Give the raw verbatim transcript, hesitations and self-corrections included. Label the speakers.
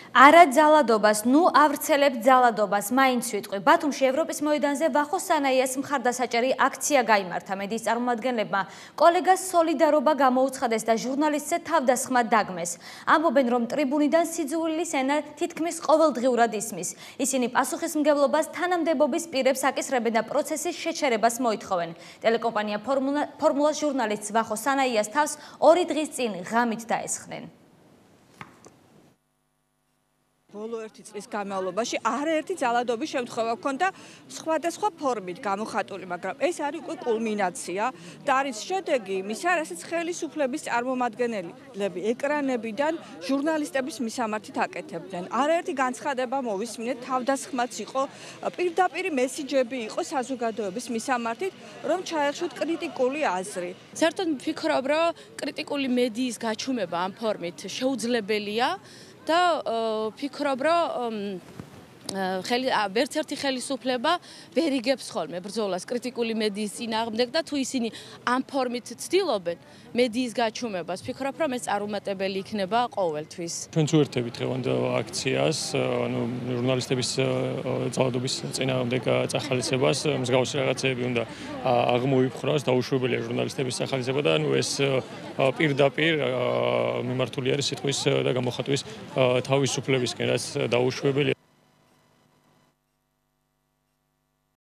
Speaker 1: არა ძალადობას, ნუ ავრცელებ ძალადობას, მაინც ვიტყვი. ბათუმში ევროპის მოედანზე ვახო სანაიას მხარდასაჭერი აქცია გაიმართა. მედიის წარმომადგენლებმა კოლეგას სოლიდარობა გამოუცხადეს და ჟურნალისტზე თავდასხმა დაგმეს. ამბობენ, რომ ტრიბუნიდან სიძულვილის ენა თითქმის ყოველდღიურად ისმის. ისინი პასუხისმგებლობას თანამდებობის პირებს აკისრებენ და პროცესის შეჩერებას მოითხოვენ. ტელეკომპანია ფორმულას ჟურნალისტს ვახო სანაიას თავს ორი დღის წინ ღამით დაესხნენ.
Speaker 2: ბოლო ერთი წლის განმავლობაში არაერთი ძალადობის შემთხვევა ჰქონდა სხვადასხვა ფორმით გამოხატული, მაგრამ ეს არის უკვე კულმინაცია და არის შედეგი იმისა, რასაც ხელისუფლების წარმომადგენლები ეკრანებიდან ჟურნალისტების მისამართით აკეთებდნენ. არაერთი განცხადება მოვისმინეთ, თავდასხმაც იყო, პირდაპირ მესიჯები იყო საზოგადოების მისამართით, რომ ჩაეხშოთ კრიტიკული აზრი.
Speaker 3: საერთოდ ვფიქრობ, რომ კრიტიკული მედიის გაჩუმება ამ ფორმით შეუძლებელია. და ვფიქრობ, რომ ვერც ერთი ხელისუფლება ვერ იგებს ხოლმე ბრძოლას კრიტიკული მედიის წინააღმდეგ და თუ ისინი ამ ფორმით ცდილობენ მედიის გაჩუმებას, ვფიქრობ, რომ ეს წარუმატებელი იქნება ყოველთვის.
Speaker 4: ჩვენც უერთდებით დღევანდელ აქციას, ანუ ჟურნალისტების ძალადობის წინააღმდეგ წახალისებას, მსგავსი რაღაცეები უნდა აღმოიფხვრას, დაუშვებელია ჟურნალისტების წახალისება და ნუ ეს პირდაპირ მიმართული არის სიტყვის და გამოხატვის თავისუფლებისკენ, რაც დაუშვებელია.